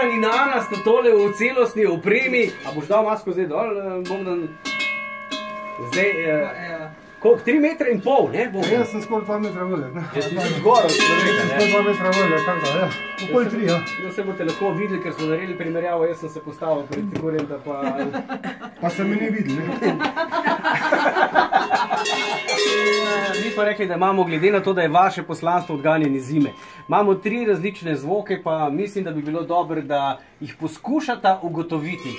in Ana sta tole v celostni opremi. A boš dal masko zdaj dol, Bogdan? Zdaj, koliko? 3,5 metra, ne? Jaz sem skoraj 2 metra velik, ne? Jaz sem zgoraj, Jaz sem skoraj 2 metra velik, kako da, ja. Okoli 3, ja. No, se boste lahko videli, ker smo naredili primerjavo, jaz sem se postavil pred Tikorjem, da pa... Pa se mi ni videli, ne? Mi pa rekli, da imamo, glede na to, da je vaše poslanstvo odganjanje zime, imamo 3 različne zvoke, pa mislim, da bi bilo dobro, da jih poskušata ugotoviti.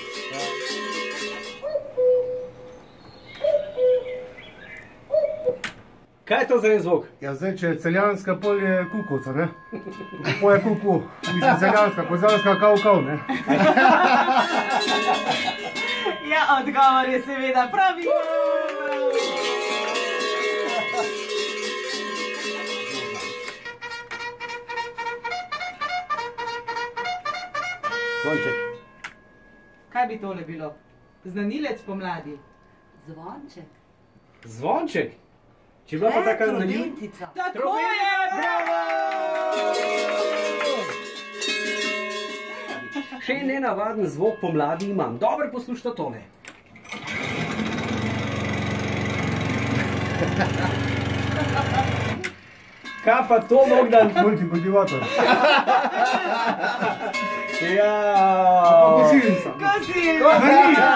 Kaj je to za en zvok? Ja, zdaj, če je celjanska, pol je kukovca, ne? Pol je kuku, mislim celjanska, kozjanska kav, ne? Ja, odgovor je seveda pravilen. Zvonček. Kaj bi tole bilo? Znanilec pomladi. Zvonček. Zvonček? Če je bila pa taka na nju? Tako je! Bravo! Še nenavaden zvok pomladi imam. Dobro poslušajte tole. Kaj pa to, Bogdan? Multikultivator. Ja. Kosilnica. Kosilnica!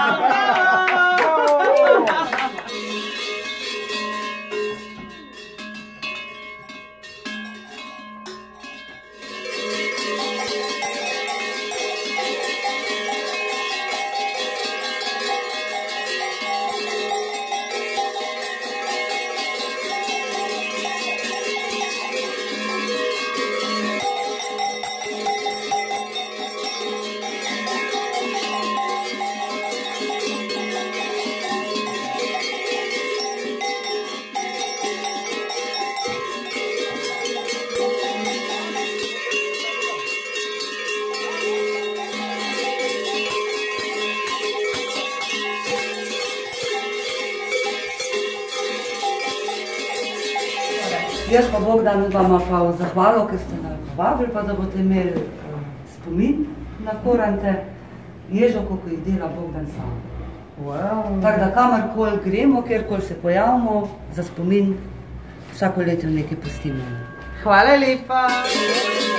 Jaz pa Bogdan vama pa v zahvalo, ker ste nas povabili, pa da boste imeli spomin na korante, ježo, kako jih dela Bogdan sam. Tako da kamorkoli gremo, kjerkoli se pojavimo, za spomin vsako leto nekaj pustimo. Hvala lepa!